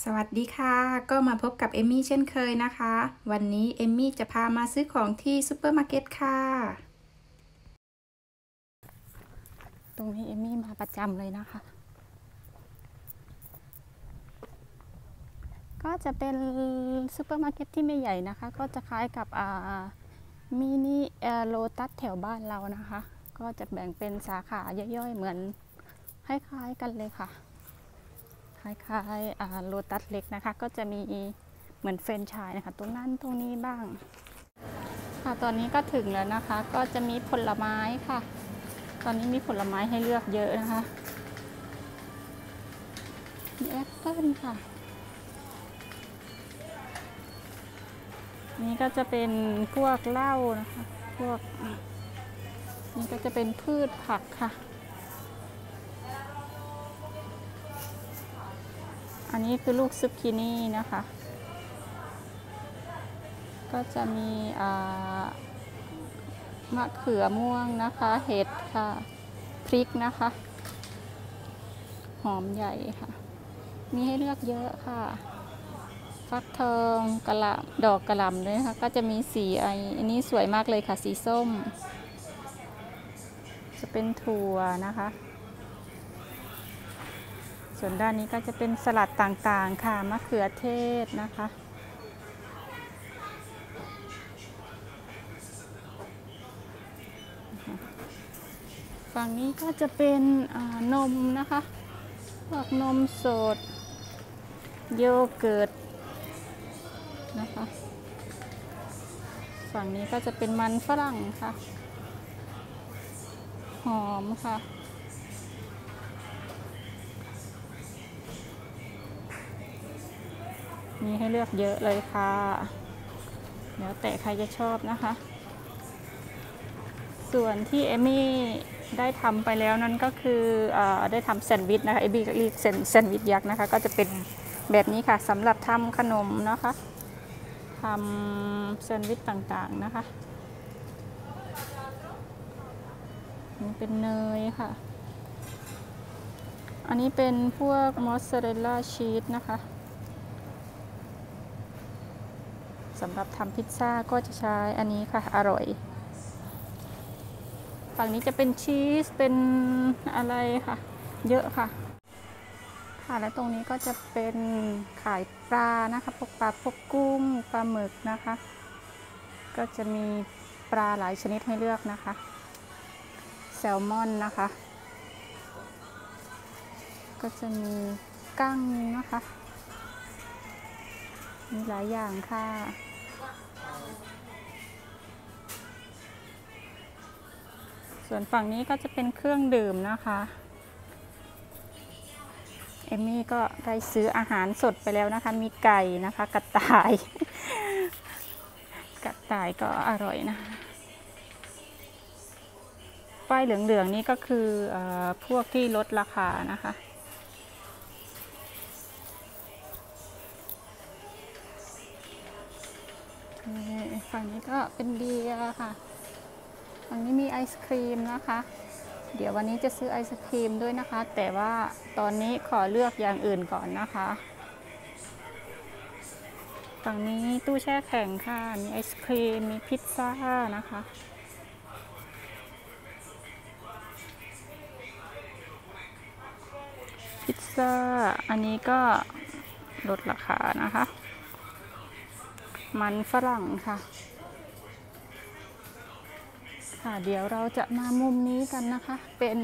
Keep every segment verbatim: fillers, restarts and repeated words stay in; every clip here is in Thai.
สวัสดีค่ะก็มาพบกับเอมมี่เช่นเคยนะคะวันนี้เอมมี่จะพามาซื้อของที่ซูเปอร์มาร์เก็ตค่ะตรงนี้เอมมี่มาประจำเลยนะคะก็จะเป็นซูเปอร์มาร์เก็ตที่ไม่ใหญ่นะคะก็จะคล้ายกับมินิโลตัสแถวบ้านเรานะคะก็จะแบ่งเป็นสาขาย่อยๆเหมือนคล้ายๆกันเลยค่ะคล้ายๆโลตัสเล็กนะคะก็จะมีเหมือนเฟรนไชส์นะคะตรงนั้นตรงนี้บ้างค่ะตอนนี้ก็ถึงแล้วนะคะก็จะมีผลไม้ค่ะตอนนี้มีผลไม้ให้เลือกเยอะนะคะมีแอปเปิ้ลค่ะนี่ก็จะเป็นพวกเหล้านะคะพวกนี่ก็จะเป็นพืชผักค่ะอันนี้คือลูกซุกกินี่นะคะก็จะมีมะเขือม่วงนะคะเห็ดค่ะพริกนะคะหอมใหญ่ค่ะมีให้เลือกเยอะค่ะฟักทองกะหล่ำดอกกะหล่ำด้วยค่ะก็จะมีสีไออันนี้สวยมากเลยค่ะสีส้มจะเป็นถั่วนะคะส่วนด้านนี้ก็จะเป็นสลัดต่างๆค่ะมะเขือเทศนะคะฝั่งนี้ก็จะเป็นนมนะคะพวกนมสดโยเกิร์ตนะคะฝั่งนี้ก็จะเป็นมันฝรั่งค่ะหอมค่ะมีให้เลือกเยอะเลยค่ะเดี๋ยวแต่ใครจะชอบนะคะส่วนที่เอมี่ได้ทำไปแล้วนั่นก็คืออได้ทำแซนด์วิชนะคะเอมี่เรียกแซนด์วิชยักษ์นะคะก็จะเป็นแบบนี้ค่ะสำหรับทำขนมนะคะทำแซนด์วิชต่างๆนะคะนี่เป็นเนยค่ะอันนี้เป็นพวกมอสซาเรลล่าชีสนะคะสำหรับทำพิซซ่าก็จะใช้อันนี้ค่ะอร่อยฝั่งนี้จะเป็นชีสเป็นอะไรค่ะเยอะค่ะค่ะและตรงนี้ก็จะเป็นขายปลานะคะพวกปลาพวกกุ้งปลาหมึกนะคะก็จะมีปลาหลายชนิดให้เลือกนะคะแซลมอนนะคะก็จะมีกั้งนะคะมีหลายอย่างค่ะส่วนฝั่งนี้ก็จะเป็นเครื่องดื่มนะคะเอมมี่ก็ได้ซื้ออาหารสดไปแล้วนะคะมีไก่นะคะกระต่ายกระต่ายก็อร่อยนะป้ายเหลืองๆนี่ก็คือเอ่อพวกที่ลดราคานะคะฝั่งนี้ก็เป็นเบียร์ค่ะฝั่งนี้มีไอศครีมนะคะเดี๋ยววันนี้จะซื้อไอศครีมด้วยนะคะแต่ว่าตอนนี้ขอเลือกอย่างอื่นก่อนนะคะฝั่งนี้ตู้แช่แข็งค่ะมีไอศครีมมีพิซซ่านะคะพิซซ่าอันนี้ก็ลดราคานะคะมันฝรั่งค่ะค่ะเดี๋ยวเราจะมามุมนี้กันนะคะเป็น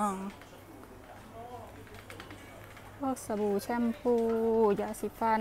พวกสบู่แชมพูยาสีฟัน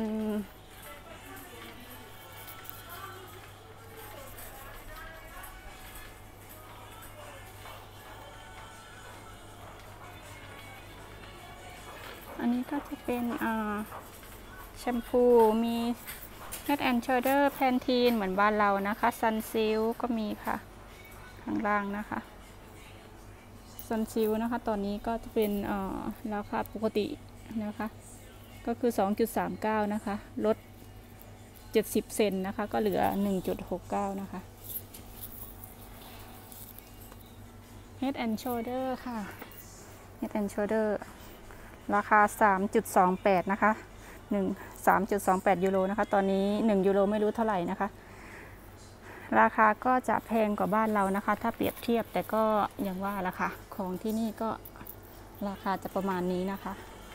อันนี้ก็จะเป็นแชมพูมี Head and Shoulder Pantene เหมือนบ้านเรานะคะ Sunsilk ก็มีค่ะข้างล่างนะคะ Sunsilk นะคะตอนนี้ก็จะเป็นราคาปกตินะคะก็คือ สองจุดสามเก้า นะคะลดเจ็ดสิบเซนนะคะก็เหลือ หนึ่งจุดหกเก้า นะคะ Head and Shoulder ค่ะ Head and Shoulder ราคา สามจุดสองแปด นะคะหนึ่ง สามจุดสองแปด ยูโรนะคะตอนนี้หนึ่งยูโรไม่รู้เท่าไหร่นะคะราคาก็จะแพงกว่าบ้านเรานะคะถ้าเปรียบเทียบแต่ก็อย่างว่าละค่ะของที่นี่ก็ราคาจะประมาณนี้นะคะ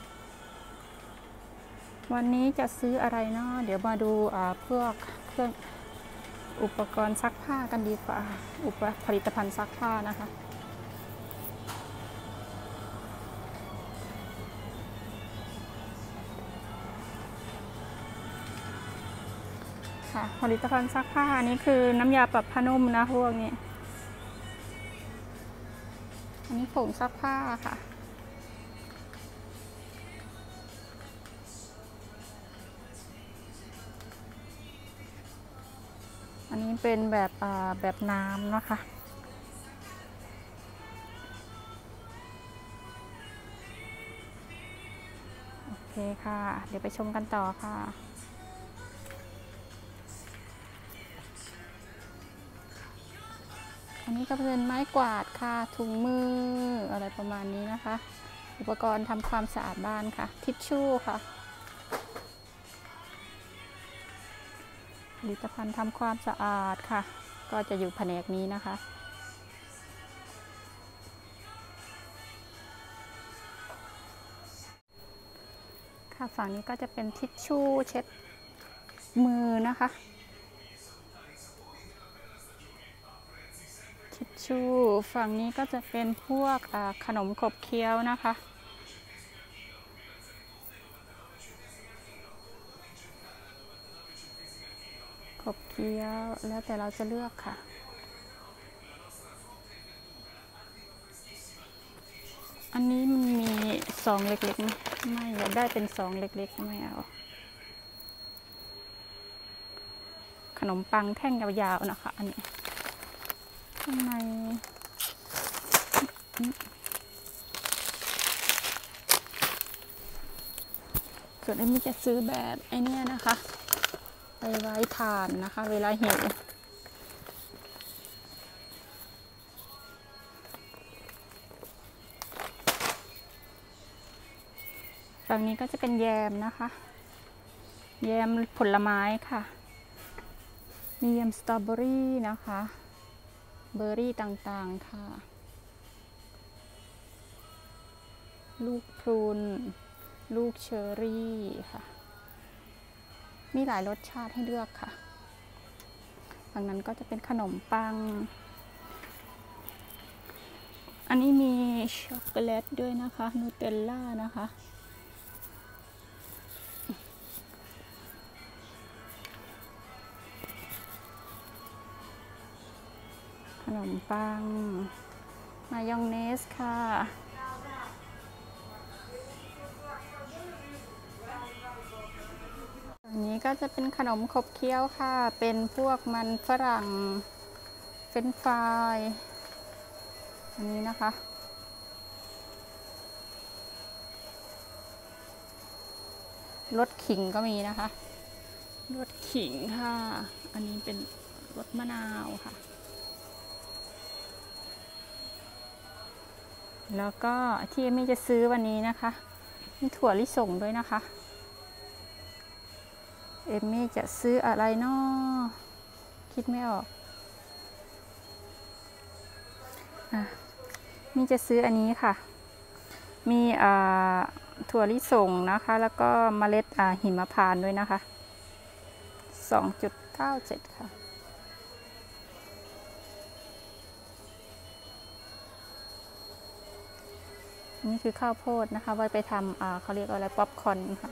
วันนี้จะซื้ออะไรเนาะเดี๋ยวมาดูพวกเครื่องอุปกรณ์ซักผ้ากันดีกว่าอุปผลิตภัณฑ์ซักผ้านะคะค่ะผลิตภัณฑ์ซักผ้าอันนี้คือน้ำยาปรับผ้านุ่มนะพวกนี้อันนี้ผงซักผ้าค่ะอันนี้เป็นแบบแบบน้ำนะคะโอเคค่ะเดี๋ยวไปชมกันต่อค่ะอันนี้ก็เป็นไม้กวาดค่ะถุงมืออะไรประมาณนี้นะคะอุปกรณ์ทำความสะอาดบ้านค่ะทิชชู่ค่ะผลิตภัณฑ์ทำความสะอาดค่ะก็จะอยู่แผนกนี้นะคะค่ะฝั่งนี้ก็จะเป็นทิชชู่เช็ดมือนะคะทิชชู่ฝั่งนี้ก็จะเป็นพวกขนมขบเคี้ยวนะคะขบเคี้ยวแล้วแต่เราจะเลือกค่ะอันนี้มันมีซองเล็กๆไม่อยากได้เป็นซองเล็กๆไม่เอาขนมปังแท่งยาวๆนะคะอันนี้ข้างในส่วนอันนี้จะซื้อแบบไอเนี้ยนะคะไปไว้ทานนะคะเวลาหิวฝั่งนี้ก็จะเป็นแยมนะคะแยมผลไม้ค่ะมีแยมสตรอเบอรี่นะคะเบอร์รี่ต่างๆค่ะลูกพลูนลูกเชอร์รี่ค่ะมีหลายรสชาติให้เลือกค่ะฝั่งนั้นก็จะเป็นขนมปังอันนี้มีช็อกโกแลตด้วยนะคะนูเทลล่านะคะขนมปังมายองเนสค่ะอันนี้ก็จะเป็นขนมขบเคี้ยวค่ะเป็นพวกมันฝรั่งเฟรนช์ฟรายอันนี้นะคะรสขิงก็มีนะคะรสขิงค่ะอันนี้เป็นรสมะนาวค่ะแล้วก็ที่เอมี่จะซื้อวันนี้นะคะมีถั่วลิสงด้วยนะคะเอมี่จะซื้ออะไรเนาะคิดไม่ออกอ่ะมี่จะซื้ออันนี้ค่ะมีอ่าถั่วลิสงนะคะแล้วก็เมล็ดอ่าหิมพานต์ด้วยนะคะ สองจุดเก้าเจ็ด ค่ะนี่คือข้าวโพดนะคะไว้ไปทำอ่าเขาเรียกอะไรป๊อปคอร์นค่ะ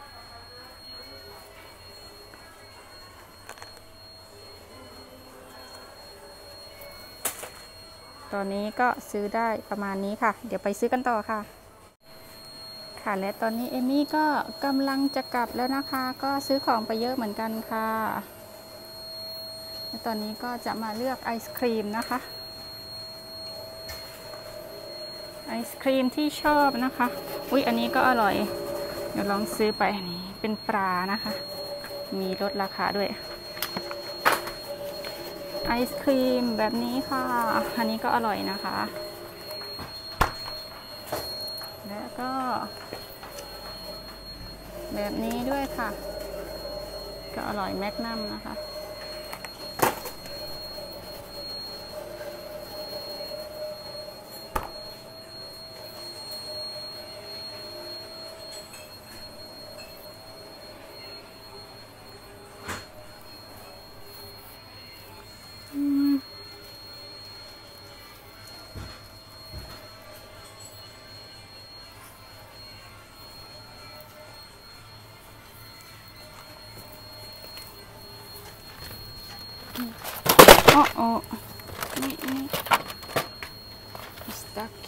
ตอนนี้ก็ซื้อได้ประมาณนี้ค่ะเดี๋ยวไปซื้อกันต่อค่ะค่ะและตอนนี้เอมี่ก็กำลังจะกลับแล้วนะคะก็ซื้อของไปเยอะเหมือนกันค่ะและตอนนี้ก็จะมาเลือกไอศครีมนะคะไอศครีมที่ชอบนะคะอุ๊ยอันนี้ก็อร่อยเดี๋ยวลองซื้อไปอันนี้เป็นปลานะคะมีลดราคาด้วยไอศครีมแบบนี้ค่ะอันนี้ก็อร่อยนะคะแล้วก็แบบนี้ด้วยค่ะก็อร่อยแมกนัมนะคะโอ้โอ้นี่นี่สตั๊ก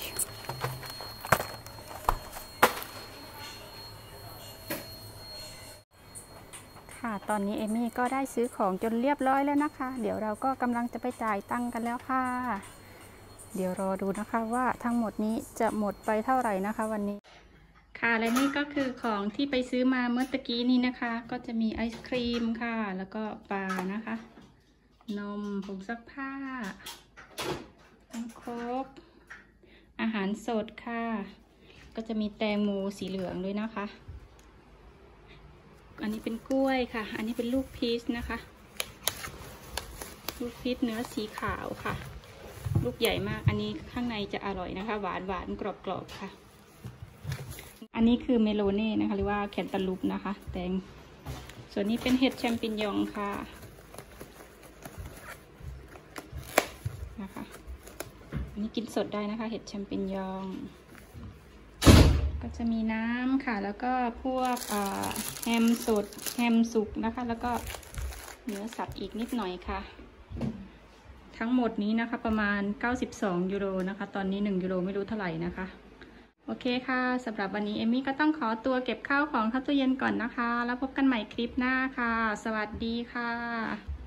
ค่ะตอนนี้เอมี่ก็ได้ซื้อของจนเรียบร้อยแล้วนะคะเดี๋ยวเราก็กำลังจะไปจ่ายตังค์กันแล้วค่ะเดี๋ยวรอดูนะคะว่าทั้งหมดนี้จะหมดไปเท่าไหร่นะคะวันนี้ค่ะและนี่ก็คือของที่ไปซื้อมาเมื่อตะกี้นี้นะคะก็จะมีไอศครีมค่ะแล้วก็ปลานะคะนมผงซักผ้าน้ำโค้กอาหารสดค่ะก็จะมีแตงโมสีเหลืองด้วยนะคะอันนี้เป็นกล้วยค่ะอันนี้เป็นลูกพีชนะคะลูกพีชเนื้อสีขาวค่ะลูกใหญ่มากอันนี้ข้างในจะอร่อยนะคะหวานหวานกรอบกรอบค่ะอันนี้คือเมโลเน่นะคะหรือว่าแคนตาลูปนะคะแตงส่วนนี้เป็นเห็ดแชมปิญญองค่ะนะคะอันนี้กินสดได้นะคะเห็ดแชมปิญญองก็จะมีน้ำค่ะแล้วก็พวกแฮมสดแฮมสุกนะคะแล้วก็เนื้อสัตว์อีกนิดหน่อยค่ะทั้งหมดนี้นะคะประมาณเก้าสิบสองยูโรนะคะตอนนี้หนึ่งยูโรไม่รู้เท่าไหร่นะคะโอเคค่ะสำหรับวันนี้เอมี่ก็ต้องขอตัวเก็บข้าวของเข้าตู้เย็นก่อนนะคะแล้วพบกันใหม่คลิปหน้าค่ะสวัสดีค่ะ